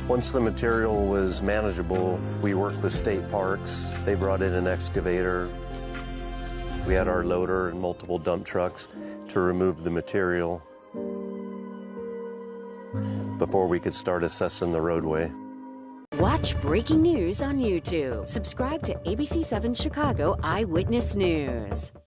Once the material was manageable, we worked with state parks. They brought in an excavator. We had our loader and multiple dump trucks to remove the material before we could start assessing the roadway. Watch breaking news on YouTube. Subscribe to ABC7 Chicago Eyewitness News.